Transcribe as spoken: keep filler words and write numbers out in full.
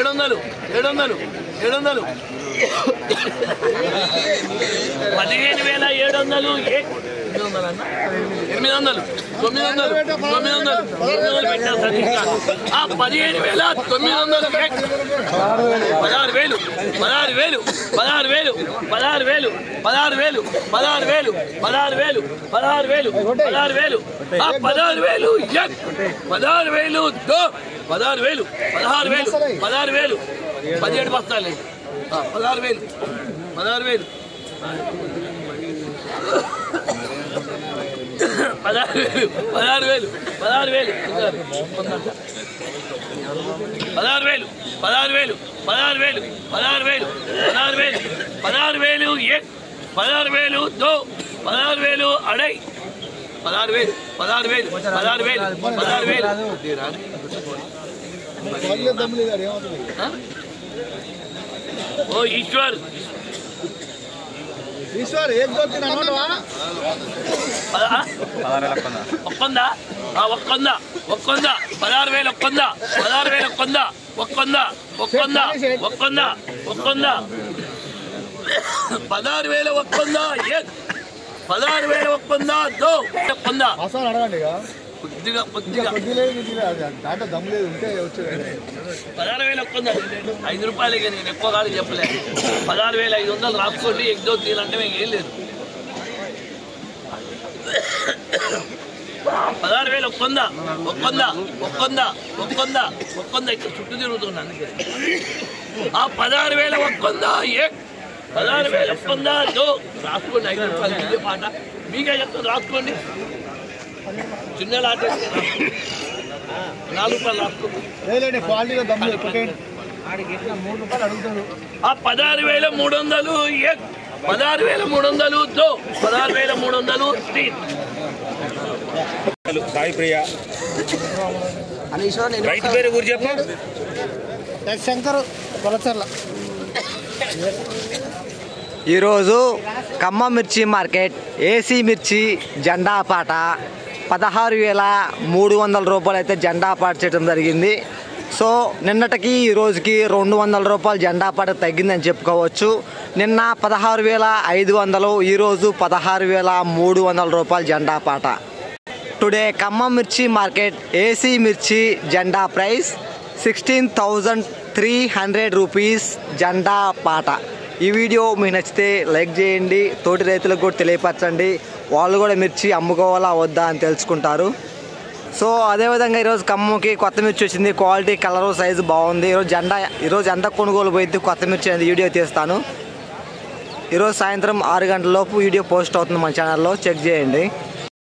ఏడు వందలు ఏడు వందలు ఏడు వందలు పదిహేను వేల ఏడు వందలు ఎనిమిది వందలు అన్న ఎనిమిది వందలు తొమ్మిది వందలు తొమ్మిది వందలు తొమ్మిది వందలు పెట్టారు పదిహేను వేల తొమ్మిది వందలు పదహారు వేలు పదహారు వేలు పదహారు వేలు పదహారు వేలు పదహారు వేలు పదహారు వేలు పదహారు వేలు పదహారు వేలు పదహారు వేలు పదహారు వేలు పదహారు వేలు పదహారు వేలు పదహారు వేలు పదహారు వేలు పదిహేడు బస్తాలు పదహారు వేలు పదహారు వేలు పదహారు వేలు పదహారు వేలు పదహారు వేలు పదహారు వేలు పదహారు వేలు పదహారు వేలు పదహారు వేలు పదహారు వేలు పదహారు వేలు ఎక్ పదహారు వేలు దో పదహారు వేలు అడై పదహారు వేలు పదహారు వేలు పదహారు వేలు పదహారు వేలు ఓ ఈశ్వర్ ఈశ్వర్ ఏం ఒక్కొందా ఒక్కొందా ఒక్కొందా పదహారు వేలు ఒక్కొందా పదహారు వేలు ఒక్కొందా ఒక్కొందా ఒక్కొందా ఒక్కొందా ఒక్కొందా పదహారు వేల ఒక్కొందా పదహారు వేల ఒక్కొందా దో ఒక్కొందా కొద్దిగా కొద్దిగా పదహారు వేలు ఒక్కొందా ఐదు రూపాయలకి నేను ఎక్కువ కాదు చెప్పలే పదహారు వేల ఐదు వందలు రాసుకోండి ఎగ్దో తీయాలంటే మీకు ఏం లేదు పదహారు వేలు ఒక్కొందా ఒక్కొందా ఒక్కొందా ఒక్కొందా ఒక్కొందా ఇక్కడ చుట్టూ తిరుగుతుంది అందుకే ఆ పదహారు వేల ఒక్కొందా ఏ పదహారు వేల ఒక్కొందా దో రాసుకోండి ఐదు రూపాయలు ఇదే పాట మీకే చెప్తాను రాసుకోండి చిన్న లాట నాలుగు రూపాయలు రాసుకోండి ఆ పదహారు వేల మూడు వందలు ఏ పదహారు వేల మూడు వందలు దో పదహారు వేల మూడు వందలు తీన్ సాయి ప్రియ రైతు పేరు ఊరు చెప్పు శంకర్ కొలచర్ల. ఈరోజు ఖమ్మం మిర్చి మార్కెట్ ఏసీ మిర్చి జెండా పాట పదహారు వేల మూడు వందల రూపాయలు అయితే జెండా పాట చేయడం జరిగింది. సో నిన్నటికి ఈ రోజుకి రెండు వందల రూపాయలు జెండా పాట తగ్గిందని చెప్పుకోవచ్చు. నిన్న పదహారు వేల ఐదు వందలు ఈరోజు పదహారు వేల మూడు వందల రూపాయలు జెండా పాట. టుడే ఖమ్మం మిర్చి మార్కెట్ ఏసీ మిర్చి జెండా price sixteen thousand three hundred rupees జెండా పాట. ఈ వీడియో మీకు నచ్చితే లైక్ చేయండి, తోటి రైతులకు కూడా తెలియపరచండి, వాళ్ళు కూడా మిర్చి అమ్ముకోవాలా వద్దా అని తెలుసుకుంటారు. సో అదేవిధంగా ఈరోజు ఖమ్మంకి కొత్త మిర్చి వచ్చింది, క్వాలిటీ కలరు సైజు బాగుంది. ఈరోజు జెండా ఈరోజు ఎంత కొనుగోలు పోయింది కొత్త మిర్చి అనేది వీడియో తీస్తాను. ఈరోజు సాయంత్రం ఆరు గంటల లోపు వీడియో పోస్ట్ అవుతుంది మన ఛానల్లో, చెక్ చేయండి.